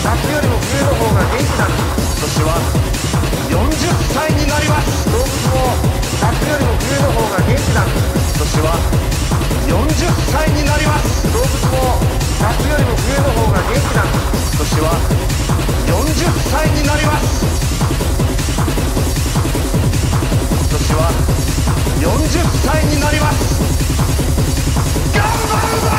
夏よりも冬の方が元気なんです。 今年は40歳になります。 動物も夏よりも冬の方が元気なんです。 今年は40歳になります。 動物も夏よりも冬の方が元気なんです。 今年は40歳になります。今年は40歳になります。頑張るぞ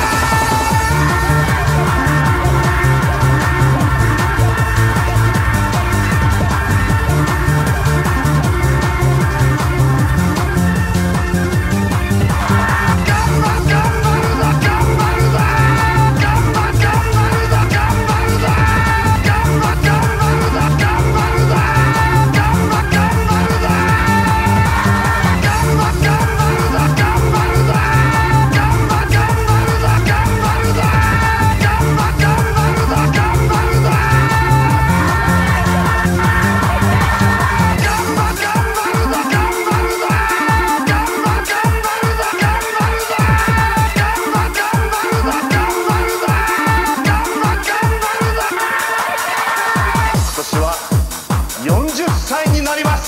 40歳になります。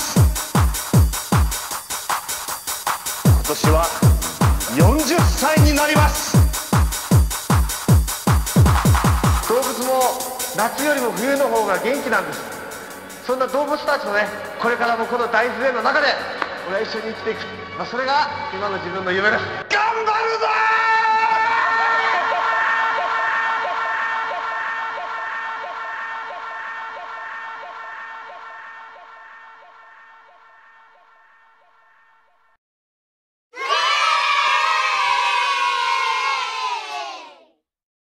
今年は40歳になります。 動物も夏よりも冬の方が元気なんです。そんな動物たちとね、これからもこの大自然の中で俺は一緒に生きていく、それが今の自分の夢です。 頑張るぞー！